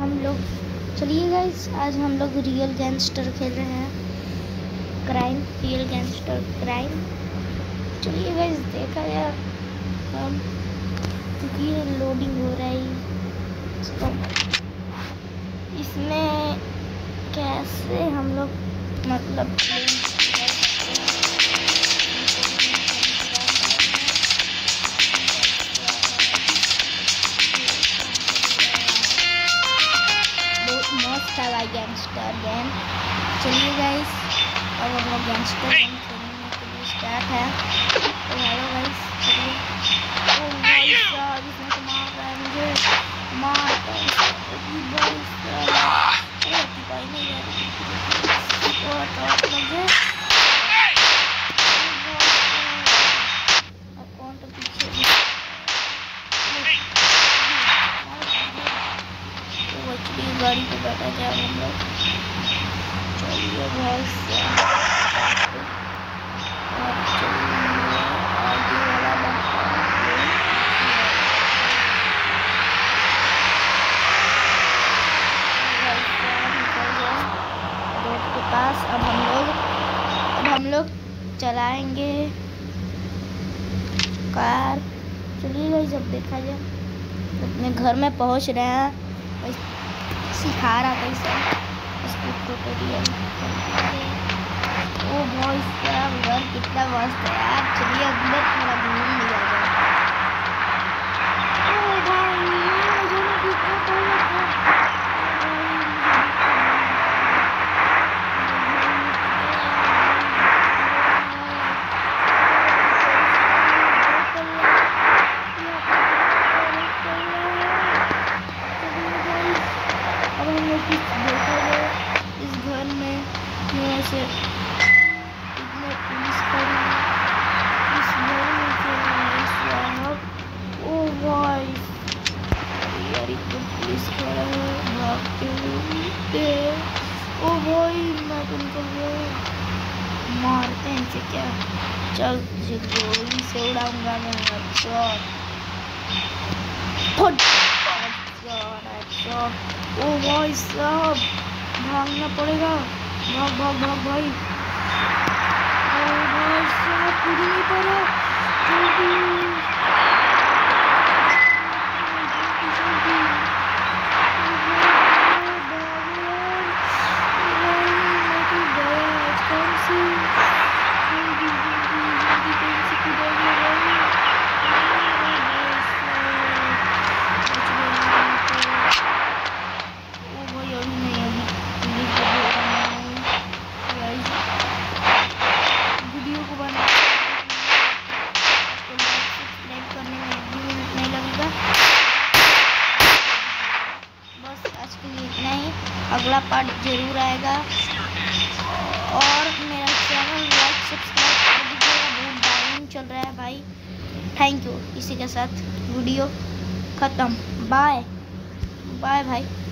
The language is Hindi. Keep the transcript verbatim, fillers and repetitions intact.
हम लोग चलिए गाइस, आज हम लोग रियल गैंगस्टर खेल रहे हैं। Crime, real gangster crime. चलिए गाइस, देखा यार हम, क्योंकि ये लोडिंग हो रहा है इसको, इसमें कैसे हम लोग मतलब गैंगस्टर गेम। चलिए गाइस, अब हम लोग गैंगस्टर गेम खेलने के लिए स्टार्ट है। तो हेलो गाइस, चलिए। ओ भाई साहब, इसमें तो मार रहा है मुझे, मारता है भाई साहब। अरे भाई नहीं यार, वो तो मुझे अब कौन तो पीछे गाड़ी पे बैठा जाए हम लोग। चलिए भाई आगे वाला रोड के पास। अब हम लोग अब हम लोग चलाएंगे कार। चलिए गाइस, जब देखा जाए अपने घर में पहुंच रहे हैं। सिखा रहा था इसे इसको ट्यूटोरियल। ओ भाई साहब, घर कितना मस्त है यार। चलिए अंदर थोड़ा घूम लिया जाए। ओ भाई मुझे ना कितना पहले था। इस घर में से इतने पुलिस खड़ी, इस घर में साहब। ओ भाई यार, इतने पुलिस खड़ा है, भागते हुए। ओ भाई मैं तो निकल गया, मारते हैं इनसे क्या। चल गोली से उड़ाऊंगा मैं। अच्छा ओ भाई साहब, भागना पड़ेगा। भाग भाग भाग भाई। ओ भाई साहब, कूद नहीं पा रहा। अगला पार्ट जरूर आएगा और मेरा चैनल लाइक सब्सक्राइब कर दीजिएगा। बहुत डाउन चल रहा है भाई। Thank you. इसी के साथ वीडियो ख़त्म। बाय बाय भाई।